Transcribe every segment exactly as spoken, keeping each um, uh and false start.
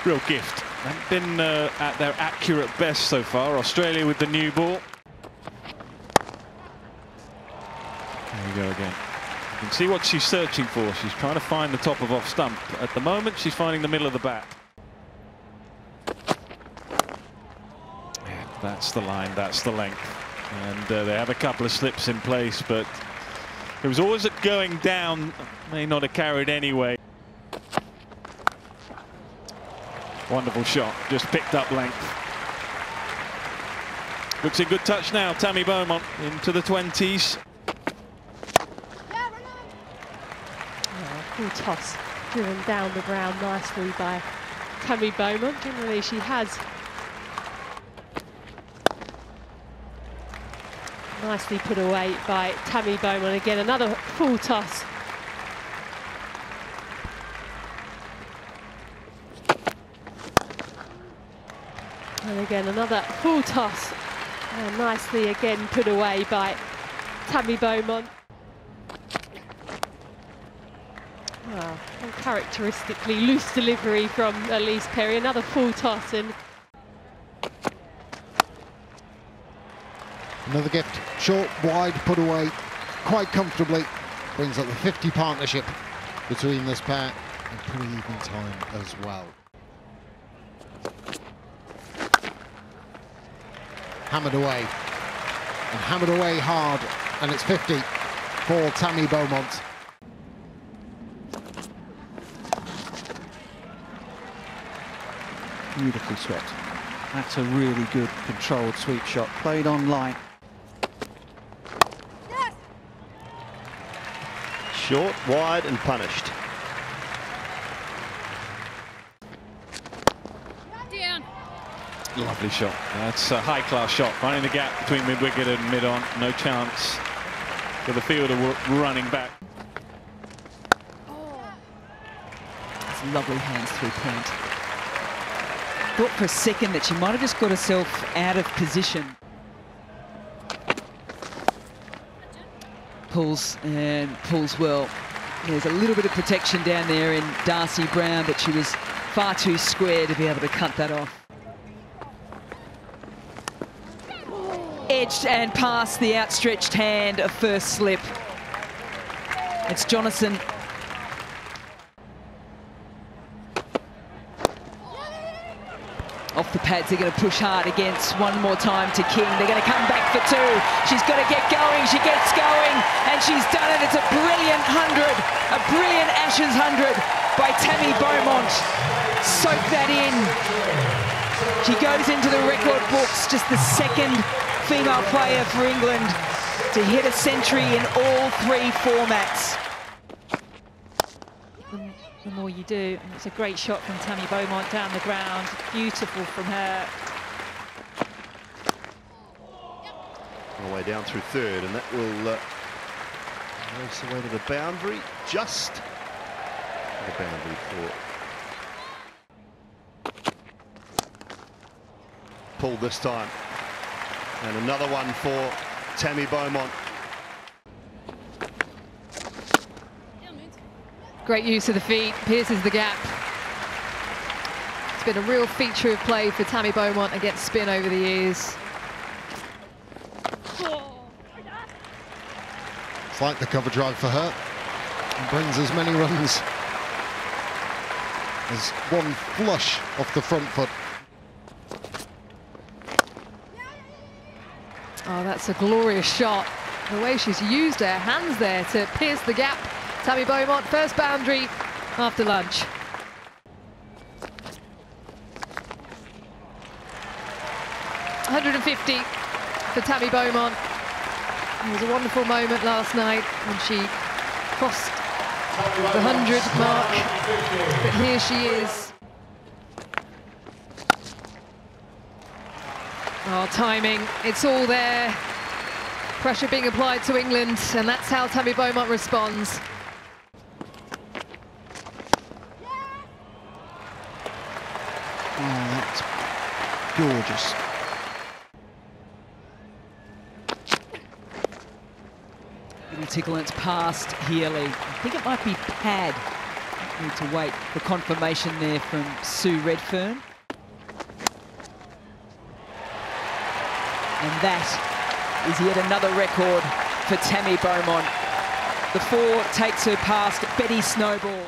real gift. Haven't been uh, at their accurate best so far. Australia with the new ball. There you go again. You can see what she's searching for. She's trying to find the top of off stump. At the moment, she's finding the middle of the bat. Yeah, that's the line, that's the length. And uh, they have a couple of slips in place, but it was always at going down. May not have carried anyway. Wonderful shot, just picked up length. Looks a good touch now, Tammy Beaumont into the twenties. Full toss driven down the ground nicely by Tammy Beaumont. Generally she has nicely put away by Tammy Beaumont. Again, another full toss. And again, another full toss. And nicely again put away by Tammy Beaumont. Well, uncharacteristically loose delivery from Elise Perry. Another full toss in. Another gift, short, wide, put away quite comfortably. Brings up the fifty partnership between this pair. And pretty even time as well. Hammered away, and hammered away hard, and it's fifty for Tammy Beaumont. Beautifully swept. That's a really good controlled sweep shot, played on line. Yes. Short, wide and punished. Down. Lovely shot. That's a high-class shot. Finding the gap between mid-wicket and mid-on. No chance for the fielder running back. It's lovely hands through point. Thought for a second that she might have just got herself out of position. Pulls and pulls well. There's a little bit of protection down there in Darcy Brown, but she was far too square to be able to cut that off. Edged and past the outstretched hand of first slip. It's Jonathan. Off the pads, they're going to push hard against one more time to King. They're going to come back for two. She's got to get going. She gets going, and she's done it. It's a brilliant hundred, a brilliant Ashes hundred by Tammy Beaumont. Soak that in. She goes into the record books, just the second female player for England to hit a century in all three formats. The more you do, and it's a great shot from Tammy Beaumont down the ground. Beautiful from her. All the way down through third, and that will uh, race away to the boundary. Just the boundary for pull this time. And another one for Tammy Beaumont. Great use of the feet, pierces the gap. It's been a real feature of play for Tammy Beaumont against spin over the years. It's like the cover drive for her. And brings as many runs as one flush off the front foot. Oh, that's a glorious shot. The way she's used her hands there to pierce the gap. Tammy Beaumont, first boundary after lunch. one hundred fifty for Tammy Beaumont. It was a wonderful moment last night when she crossed the one hundred mark. But here she is. Oh, timing, it's all there. Pressure being applied to England, and that's how Tammy Beaumont responds. Oh, that's gorgeous. Little tickle and it's past Healy. I think it might be pad. Need to wait for confirmation there from Sue Redfern. And that is yet another record for Tammy Beaumont. The four takes her past Betty Snowball.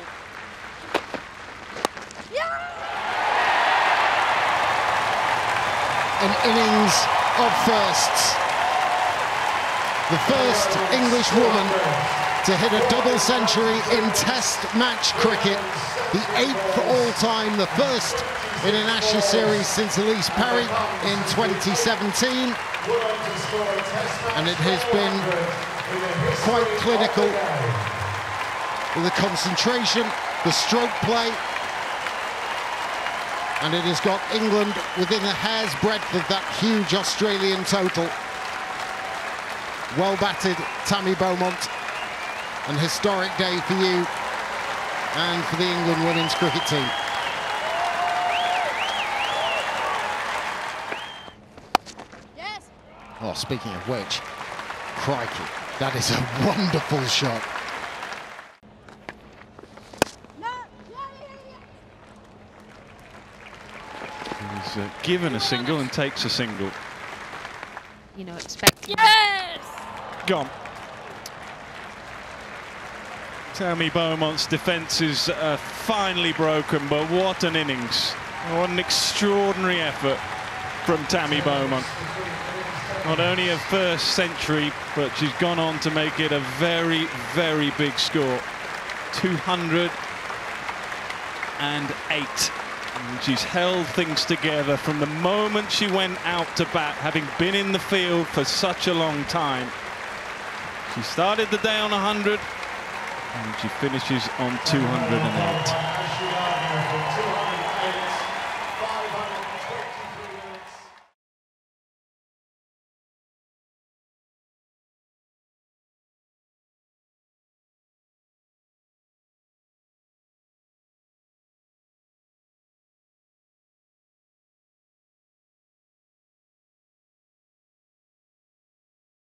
An innings of firsts. The first English woman to hit a double century in Test match cricket. The eighth all-time, the first in an Ashes series since Elise Perry in twenty seventeen. And it has been quite clinical with the concentration, the stroke play, and it has got England within a hair's breadth of that huge Australian total. Well batted, Tammy Beaumont. An historic day for you and for the England women's cricket team. Yes. Oh, speaking of which, crikey, that is a wonderful shot. He's uh, given a single and takes a single. You know, expect. Yes. Gone. Tammy Beaumont's defence is uh, finally broken, but what an innings. What an extraordinary effort from Tammy Beaumont. Not only her first century, but she's gone on to make it a very, very big score. two hundred and eight. And she's held things together from the moment she went out to bat, having been in the field for such a long time. She started the day on one hundred, and she finishes on two hundred and eight.